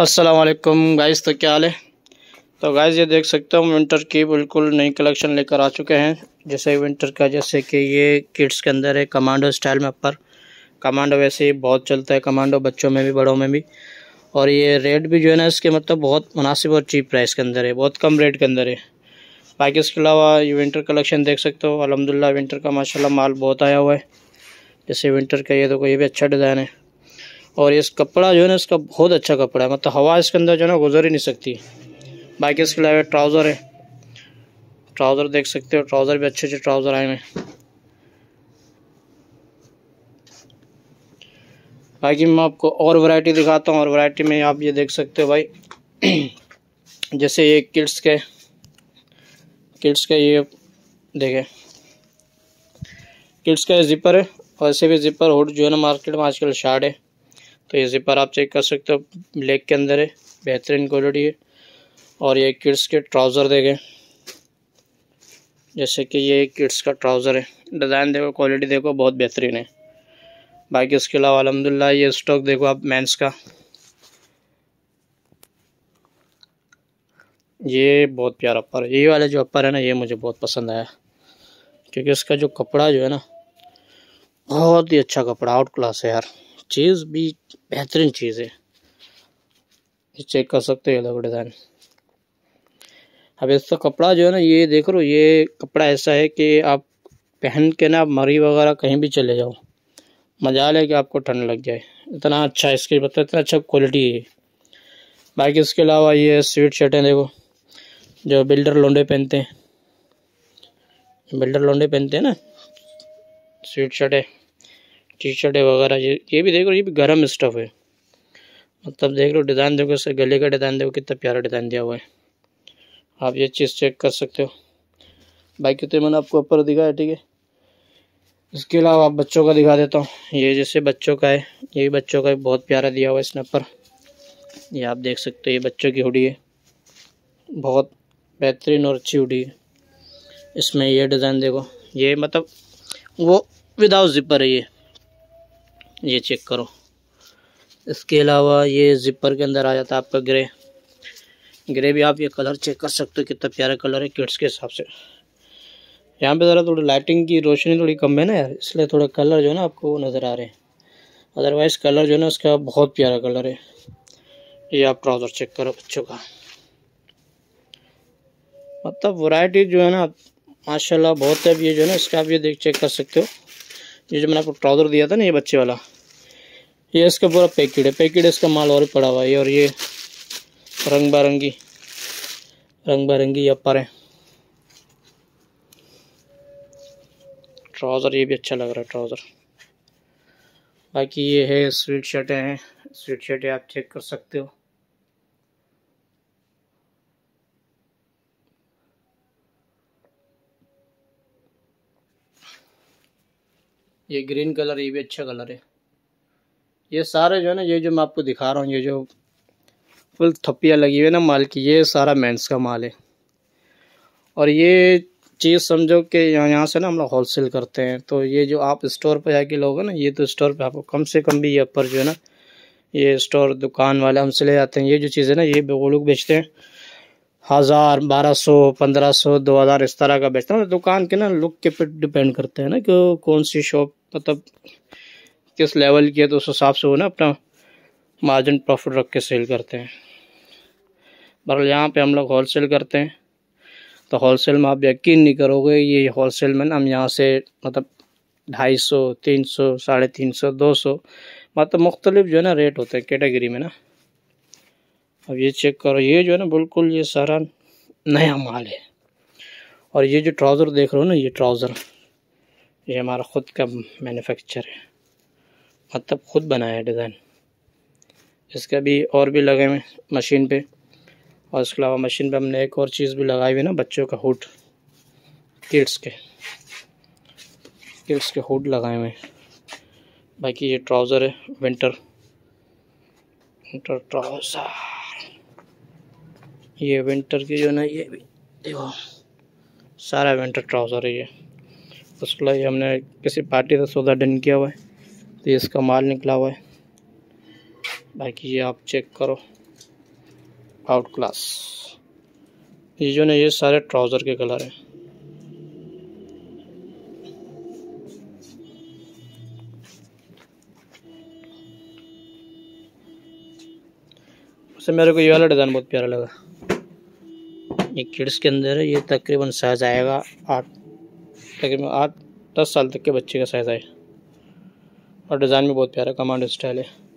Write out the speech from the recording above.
अस्सलाम वालेकुम गाइस, तो क्या हाल है। तो गाइस ये देख सकते हो हम विंटर की बिल्कुल नई कलेक्शन लेकर आ चुके हैं। जैसे विंटर का, जैसे कि ये किड्स के अंदर है कमांडो स्टाइल में। अपर कमांडो वैसे ही बहुत चलता है, कमांडो बच्चों में भी बड़ों में भी। और ये रेट भी जो है ना इसके मतलब बहुत मुनासिब और चीप प्राइस के अंदर है, बहुत कम रेट के अंदर है। बाकी इसके अलावा ये विंटर कलेक्शन देख सकते हो, अल्हम्दुलिल्लाह विंटर का माशाल्लाह माल बहुत आया हुआ है। जैसे विंटर का ये देखो, ये भी अच्छा डिज़ाइन है। और इस कपड़ा जो है ना इसका बहुत अच्छा कपड़ा है, मतलब हवा इसके अंदर जो है ना गुजर ही नहीं सकती। बाकी इसके अलावा ट्राउज़र है, ट्राउज़र देख सकते हो, ट्राउज़र भी अच्छे अच्छे ट्राउज़र आए हैं। बाकी मैं आपको और वैरायटी दिखाता हूँ, और वैरायटी में आप ये देख सकते हो भाई जैसे ये किड्स का ये देखें, किड्स का ज़िपर है। और ऐसे भी ज़िपर हुड जो है ना मार्केट में आजकल शार्ट है, तो ये ज़िपर आप चेक कर सकते हो, ब्लैक के अंदर है, बेहतरीन क्वालिटी है। और ये किड्स के ट्राउज़र देखें, जैसे कि ये किड्स का ट्राउज़र है, डिज़ाइन देखो, क्वालिटी देखो, बहुत बेहतरीन है। बाकी उसके अलावा अल्हम्दुलिल्लाह ये स्टॉक देखो आप मेंस का, ये बहुत प्यारा अपर है। ये वाला जो अपर है ना ये मुझे बहुत पसंद आया, क्योंकि इसका जो कपड़ा जो है ना बहुत ही अच्छा कपड़ा, आउट क्लास है यार, चीज़ भी बेहतरीन चीज़ है। ये चेक कर सकते हो, ये देखो डिज़ाइन। अब इसका कपड़ा जो है ना ये देख लो, ये कपड़ा ऐसा है कि आप पहन के ना मरी वगैरह कहीं भी चले जाओ, मजाल है कि आपको ठंड लग जाए, इतना अच्छा इसकी मतलब इतना अच्छा क्वालिटी है। बाकी इसके अलावा ये स्वीट शर्टें देखो, जो बिल्डर लोंडे पहनते हैं, ना स्वीट शर्टें, टी शर्टें वगैरह, ये भी देखो, ये भी गर्म स्टफ़ है। मतलब देख लो डिज़ाइन देखो, इससे गले का डिज़ाइन देखो, कितना प्यारा डिज़ाइन दिया हुआ है, आप ये चीज़ चेक कर सकते हो। बाकी तो मैंने आपको ऊपर दिखाया, ठीक है। इसके अलावा आप बच्चों का दिखा देता हूँ, ये जैसे बच्चों का है, ये भी बच्चों का बहुत प्यारा दिया हुआ है इसने ऊपर, ये आप देख सकते हो, ये बच्चों की हुडी है, बहुत बेहतरीन और अच्छी हुडी है। इसमें ये डिज़ाइन देखो, ये मतलब वो विदाउट ज़िपर है ये चेक करो। इसके अलावा ये ज़िपर के अंदर आ जाता है आपका ग्रे भी, आप ये कलर चेक कर सकते हो, कितना प्यारा कलर है किड्स के हिसाब से। यहाँ पे ज़रा थोड़ी लाइटिंग की रोशनी थोड़ी कम है ना यार, इसलिए थोड़ा कलर जो है ना आपको वो नज़र आ रहे हैं, अदरवाइज़ कलर जो है ना उसका बहुत प्यारा कलर है। ये आप ट्राउज़र चेक करो बच्चों का, मतलब वैरायटी जो है ना माशाल्लाह बहुत है। अब ये जो है ना इसका आप ये चेक कर सकते हो, ये जो मैंने आपको ट्राउज़र दिया था ना ये बच्चे वाला, ये इसका पूरा पैकेट है, इसका माल और पड़ा हुआ है। और ये रंग बिरंगी अपर है ट्राउज़र, ये भी अच्छा लग रहा है ट्राउज़र। बाकी ये है स्वीट शर्टें हैं, स्वीट शर्टें आप चेक कर सकते हो। ये ग्रीन कलर, ये भी अच्छा कलर है। ये सारे जो है ना, ये जो मैं आपको दिखा रहा हूँ, ये जो फुल थप्पियाँ लगी हुई है ना माल की, ये सारा मेंस का माल है। और ये चीज़ समझो कि यहाँ से ना हम लोग होलसेल करते हैं, तो ये जो आप स्टोर पे जाके लोगे ना, ये तो स्टोर पे आपको कम से कम भी ये अपर जो है ना, ये स्टोर दुकान वाले हमसे ले जाते हैं। ये जो चीज़ है ना ये वो लोग बेचते हैं 1000, 1200, 1500, 2000 इस तरह का बेचते हैं। दुकान के ना लुक के पे डिपेंड करते हैं ना कि कौन सी शॉप मतलब किस लेवल की है, तो उस हिसाब से वो ना अपना मार्जिन प्रॉफिट रख के सेल करते हैं। बहरहाल यहाँ पे हम लोग होलसेल करते हैं, तो होलसेल में आप यकीन नहीं करोगे, ये होलसेल में ना हम यहाँ से मतलब 250, 300, 350, 200, मतलब मुख्तलिफ जो है ना रेट होते हैं कैटेगरी में ना। अब ये चेक करो, ये जो है ना बिल्कुल ये सारा नया माल है। और ये जो ट्राउज़र देख रहे हो ना, ये ट्राउज़र ये हमारा ख़ुद का मैन्युफैक्चर है, मतलब ख़ुद बनाया है डिज़ाइन। इसका भी और भी लगे हुए मशीन पे, और इसके अलावा मशीन पे हमने एक और चीज़ भी लगाई हुई है ना, बच्चों का हुड, किड्स के हुड लगाए हुए हैं। बाकी ये ट्राउज़र है विंटर ट्राउज़र, ये विंटर की जो ना, ये भी देखो सारा विंटर ट्राउज़र है ये। उसके लिए हमने किसी पार्टी से सौदा डन किया हुआ है, तो ये इसका माल निकला हुआ है। बाकी ये आप चेक करो, आउट क्लास। ये जो ना ये सारे ट्राउज़र के कलर हैं। उससे मेरे को ये वाला डिज़ाइन बहुत प्यारा लगा। ये किड्स के अंदर है। ये तकरीबन साइज़ आएगा 8 10 साल तक के बच्चे का साइज़ है। और डिज़ाइन भी बहुत प्यारा कमांडो स्टाइल है।